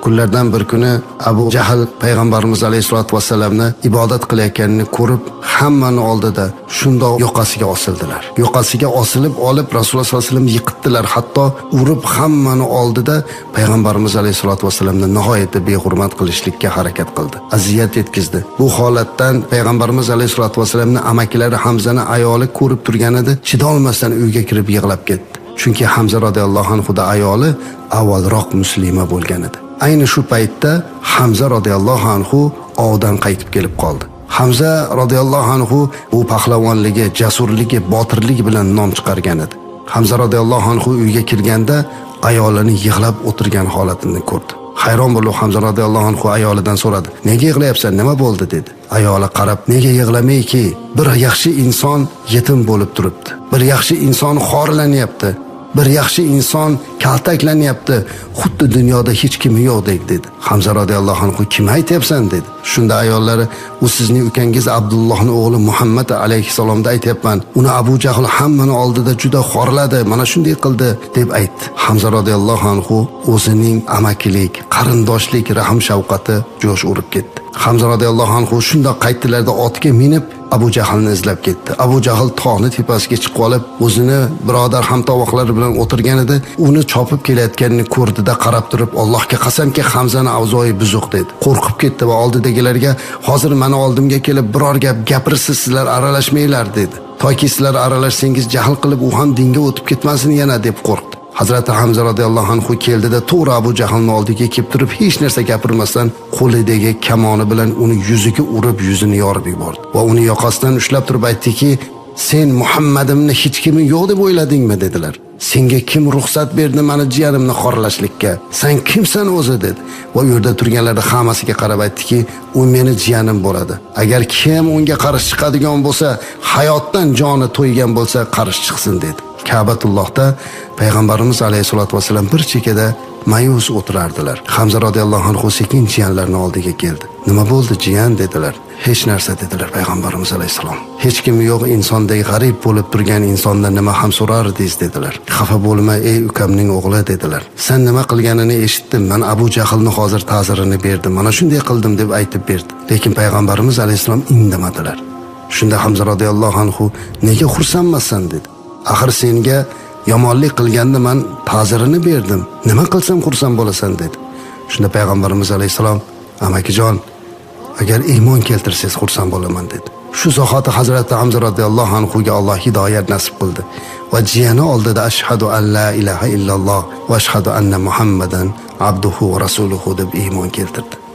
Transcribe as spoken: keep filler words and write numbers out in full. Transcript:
Kunlardan bir kuni Abu Jahl payg'ambarimiz alayhisolatu vasallamni ibodat qilayotganini ko'rib, hammani oldida shundoq yoqasiga osildilar. Yoqasiga osilib olib Rasululloh sollallohu alayhi vasallam yiqitdilar. Hatto urib hammani oldida payg'ambarimiz alayhisolatu vasallamni nihoyatda behurmat qilishlikka harakat qildi. Aziyat yetkazdi. Bu holatdan payg'ambarimiz alayhisolatu vasallamning amakilari Hamzani ayoli ko'rib turganida chidolmasdan uyga kirib yig'lab ketdi. Chunki Hamza radhiyallohu anhu da ayoli avvalroq muslima bo'lgan edi. Ayni shu paytda Hamza radhiyallohu anhu ovdan qaytib kelib qoldi. Hamza radhiyallohu anhu bu pahlavonligi, jasurligi, botirligi bilan nom chiqargan edi. Hamza radhiyallohu anhu uyga kirganda ayolini yig'lab o'tirgan holatini ko'rdi. Hayron bo'lib Hamza radhiyallohu anhu ayolidan so'radi: "Nega yig'layapsan? Nima bo'ldi?" dedi. Ayoli qarab: "Nega yig'lamayki? Bir yaxshi inson yetim bo'lib turibdi. Bir yaxshi inson xorlanyapti. Bir yaxshi inson kaltaklanyapti. Xuddi dunyoda hech kimi yo'qdek" dedi. Hamza radhiyallohu anhu: "Kim aytyapsan?" dedi. Shunda ayollari: "U sizning ukangiz Abdullohning o'g'li Muhammad alayhisalomda aytyapman. Uni Abu Jahl hammani oldida juda xorladi, mana shunday qildi" deb aytdi. Hamza radhiyallohu anhu o'zining amakilik, qarindoshlik, rahm shafqati jo'sh urib ketdi. Hamza radhiyallohu anhu shundoq qaytdilarda otga minib Abu Jahlni izlab ketdi. Abu Jahl tog'ni tepasiga chiqib olib, o'zini birodar hamtovoqlari bilan o'tirganida uni chopib kelayotganini ko'rdida qarab turib, "Allohga qasamki, Hamzani avzoyi buzuq" dedi. Qo'rqib ketdi va oldidagilarga "Hozir meni oldimga kelib biror gap gapirsiz, sizlar aralashmanglar" dedi. "Toki sizlar aralashsangiz jahl qilib u ham dinga o'tib ketmasin yana" deb qo'rqdi. Hazrati Hamza radhiyallohu anhu keldida to'g'ri Abu Jahlning oldiga kelib turib, hech narsa gapirmasdan qo'lidagi kamoni bilan uni yuziga urib, yuzini yorib yubordi. Va uni yoqasidan ushlab turib aytdiki: "Sen Muhammadimni hech kimi yo'q deb o'yladingmi?" dedilar. "Senga kim ruxsat berdi meni jiyanimni xorlashlikka? Sen kimsan o'zi?" dedi. Va u yerda turganlar hammasiga qarab aytdiki: "U meni jiyanim bo'ladi. Agar kim unga qarshi chiqadigan bo'lsa, hayotdan joni to'ygan bo'lsa, qarshi chiqsin" dedi. Ka'batullohda payg'ambarimiz alayhisolatu vasallam bir chekada mayus o'tirardilar. Hamza radhiyallohu anhu sekin jiyanlarning oldiga keldi. "Nima bo'ldi jiyan?" dedilar. "Hech narsa" dedilar payg'ambarimiz alayhisalom. "Hech kim yo'q insondek g'arib bo'lib turgan insondan nima ham so'rardingiz" dedilar. "Xafa bo'lma ey ukamning o'g'li" dedilar. "Sen nima qilganini eshitdim. Men Abu Jahlni hozir ta'zirini berdim. Mana shunday qildim" deb aytib berdi. Lekin payg'ambarimiz alayhisalom indamadilar. Shunda Hamza radhiyallohu anhu: "Nega xursandmassan?" dedi. "Axir senga yomonlik qilganda men ta'zirini berdim. Nima qilsam xursand bo'lasan" dedi. Shunda payg'ambarimiz alayhisalom: "Amakijon, agar iymon keltirsangiz xursand bo'laman" dedi. Shu zahoti Hazrati Hamza radhiyallohu anhu ga Alloh hidoyat nasib qildi va jiyani oldida ashhadu an la ilaha illalloh va ashhadu anna Muhammadan abduhu va rasuluhu deb iymon keltirdi.